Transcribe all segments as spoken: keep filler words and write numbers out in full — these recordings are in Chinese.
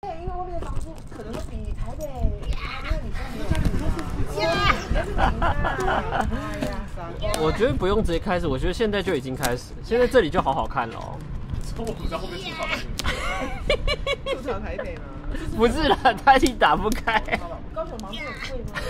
对，因为外面的房租可能会比台北，因为你家没有房啊。 我觉得不用直接开始，我觉得现在就已经开始，现在这里就好好看了哦。 我不知道后面出场的。 出场台北吗？ 不是啦，他已经打不开。 高雄房租很贵吗？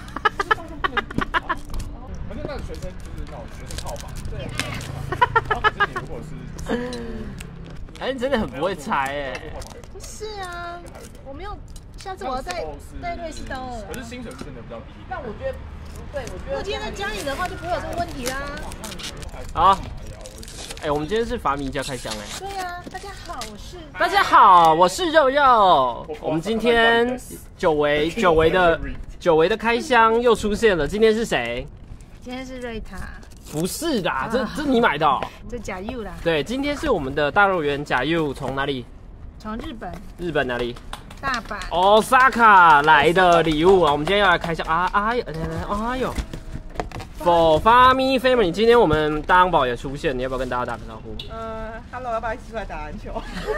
可是那个学生就是那种学生套房。对。然后可是你如果是， 哎，你真的很不会猜哎。 不是啊，我没有，下次我要带带瑞士刀了。 可是薪水真的比较低。 但我觉得，对，我觉得。 我今天在家里的话就不会有这个问题啦。 好。哎、欸，我们今天是法米家开箱哎、 欸。对呀、啊，大家好，我是。 大家好，我是肉肉。我们今天久违久违的久违的开箱又出现了。今天是谁？ 今天是瑞塔。 不是啦，啊、这这你买的、喔。 这假 U 啦。 对，今天是我们的大肉圆假 U 从哪里？ 从日本。 日本哪里？ 大阪。 Osaka 来的礼物啊！我们今天要来开箱啊！哎呦，哎呦。For Family Family， 今天我们大安宝也出现，你要不要跟大家打个招呼？ 呃 ，Hello， 要不要一起出来打篮球？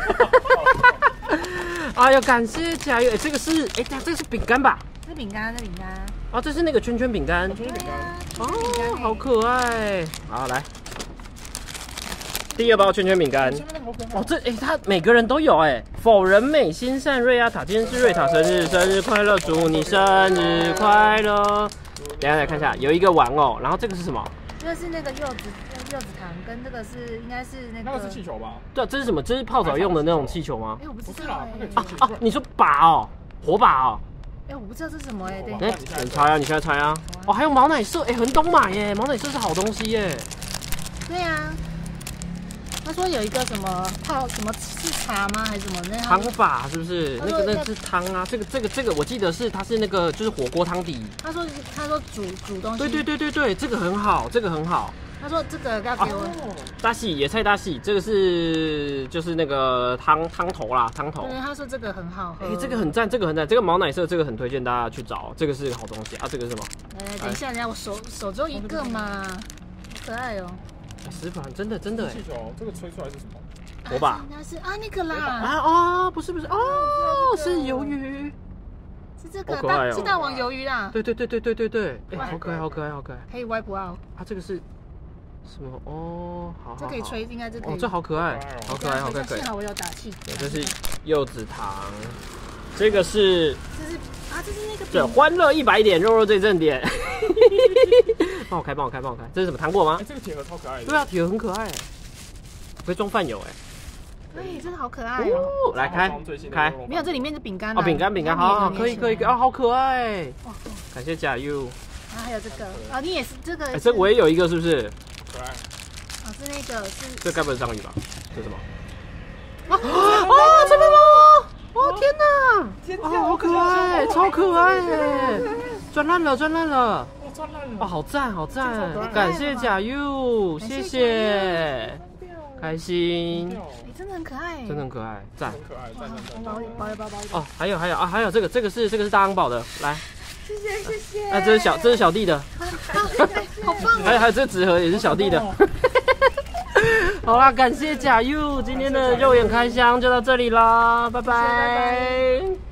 哎呦，感谢加油！哎，这个是哎，这个是饼干吧？ 这饼干，这饼干。 啊，这是那个圈圈饼干。 圈圈饼干。 哦，好可爱。好，来，第二包圈圈饼干。哦，这哎，它每个人都有哎。否人美心善瑞亚塔，今天是瑞塔生日，生日快乐，祝你生日快乐。等一下来看一下，有一个玩偶，然后这个是什么？ 这个是那个柚子柚子糖，跟这个是应该是那个。 那个是气球吧？ 对，这是什么？这是泡澡用的那种气球吗？ 哎，我不知道哎。 啊啊！你说把哦，火把哦。 哎，我不知道这是什么哎。 哎，你猜啊，你现在猜啊。哦，还有毛奶色，哎，很懂买耶，毛奶色是好东西耶。 对呀。他说有一个什么泡什么是茶吗？还是什么那汤法是不是？那个那是汤啊，这个这个这个我记得是它是那个就是火锅汤底。 他说他说煮煮东西。 对对对对对，这个很好，这个很好。 他说这个要给我。 大喜野菜大喜，这个是就是那个汤汤头啦，汤头。 对，他说这个很好喝。 哎，这个很赞，这个很赞，这个毛奶色这个很推荐大家去找，这个是个好东西啊。这个是什么？ 哎，等一下，等一下，我手手中一个嘛，可爱哦。 石板真的真的哎， 气球这个吹出来是什么？ 火把。 应该是啊那个啦。 啊哦，不是不是哦，是鱿鱼。 是这个大是大王鱿鱼啦。 对对对对对对对，哎，好可爱好可爱好可爱。 可以歪不out。 啊，这个是什么？哦，好。 这可以吹，应该这可以。 哦，这好可爱，好可爱好可爱。 幸好我有打气。 对，这是柚子糖。这个是。 这是啊，这是那个。 对，欢乐一百点，肉肉最正点。帮我开，帮我开，帮我开。这是什么糖果吗？ 哎，这个铁盒超可爱的。 对啊，铁盒很可爱，可以装饭友哎。 对，真的好可爱哦。 来开，开。 没有，这里面是饼干。 哦，饼干，饼干，好，可以，可以，啊，好可爱。感谢假 U。 啊，还有这个啊，你也是这个。 哎，这我也有一个，是不是？ 可爱。 啊，是那个是。 这该不是章鱼吧？这是什么？ 啊啊！这边吗？哦天哪！哦，好可爱，超可爱哎！转烂了，转烂了。哦，好赞，好赞！感谢假 U， 谢谢，开心。 哎，真的很可爱， 真的很可爱，赞。 很可爱，赞赞赞。 包包包包。 哦，还有还有啊，还有这个，这个是这个是大安宝的，来。 谢谢谢谢。 啊，这是小这是小弟的。 好棒！ 还有还有这纸盒也是小弟的。好啦，感谢假 U， 今天的肉眼开箱就到这里啦，拜拜。